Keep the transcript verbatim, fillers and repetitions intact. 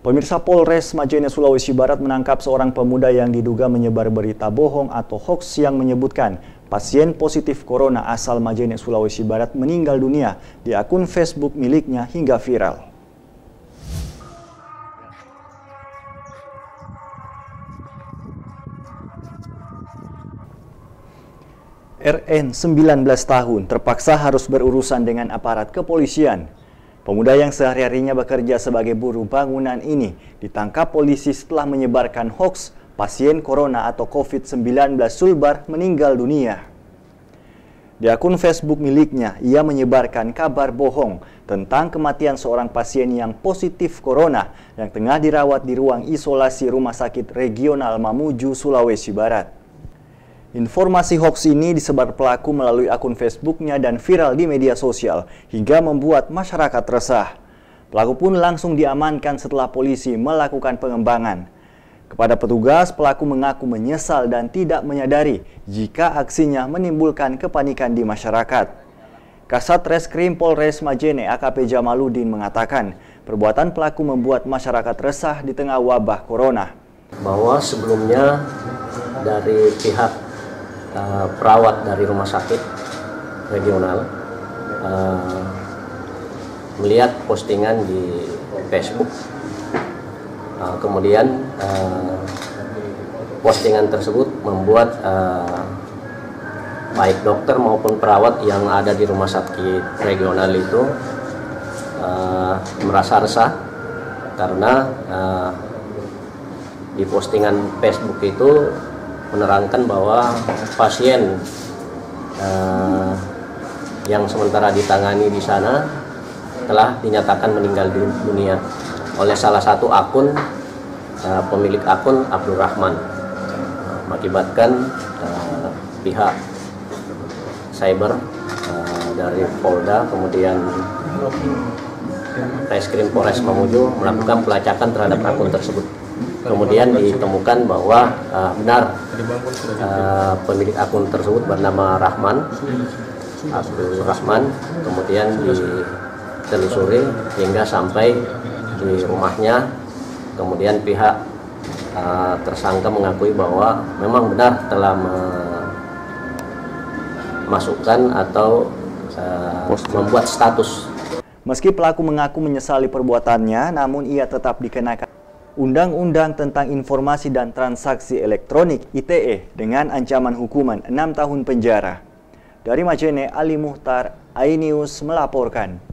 Pemirsa, Polres Majene, Sulawesi Barat menangkap seorang pemuda yang diduga menyebar berita bohong atau hoaks yang menyebutkan pasien positif corona asal Majene, Sulawesi Barat meninggal dunia di akun Facebook miliknya hingga viral. R N, sembilan belas tahun, terpaksa harus berurusan dengan aparat kepolisian. Pemuda yang sehari-harinya bekerja sebagai buruh bangunan ini ditangkap polisi setelah menyebarkan hoaks pasien corona atau COVID sembilan belas Sulbar meninggal dunia. Di akun Facebook miliknya, ia menyebarkan kabar bohong tentang kematian seorang pasien yang positif corona yang tengah dirawat di ruang isolasi Rumah Sakit Regional Mamuju, Sulawesi Barat. Informasi hoaks ini disebar pelaku melalui akun Facebooknya dan viral di media sosial hingga membuat masyarakat resah. Pelaku pun langsung diamankan setelah polisi melakukan pengembangan. Kepada petugas, pelaku mengaku menyesal dan tidak menyadari jika aksinya menimbulkan kepanikan di masyarakat. Kasat Reskrim Polres Majene A K P Jamaludin mengatakan perbuatan pelaku membuat masyarakat resah di tengah wabah corona. Bahwa sebelumnya dari pihak Uh, perawat dari rumah sakit regional uh, melihat postingan di Facebook, uh, kemudian uh, postingan tersebut membuat uh, baik dokter maupun perawat yang ada di rumah sakit regional itu uh, merasa resah karena uh, di postingan Facebook itu menerangkan bahwa pasien uh, yang sementara ditangani di sana telah dinyatakan meninggal dunia oleh salah satu akun, uh, pemilik akun Abdul Rahman, uh, mengakibatkan uh, pihak cyber uh, dari Polda kemudian Reskrim Polres Mamuju melakukan pelacakan terhadap akun tersebut. Kemudian ditemukan bahwa uh, benar uh, pemilik akun tersebut bernama Rahman, Abdul Rahman, kemudian ditelusuri hingga sampai di rumahnya. Kemudian pihak uh, tersangka mengakui bahwa memang benar telah memasukkan atau uh, membuat status. Meski pelaku mengaku menyesali perbuatannya, namun ia tetap dikenakan Undang-Undang tentang Informasi dan Transaksi Elektronik I T E dengan ancaman hukuman enam tahun penjara. Dari Majene, Ali Muhtar, iNews melaporkan.